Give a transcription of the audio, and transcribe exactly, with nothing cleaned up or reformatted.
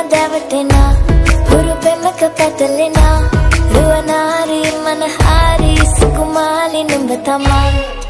දැවටෙනා හුරු පෙමක පැටලෙනා රුවනාරි මනහාරි සුකුමාලි නුඹ තමා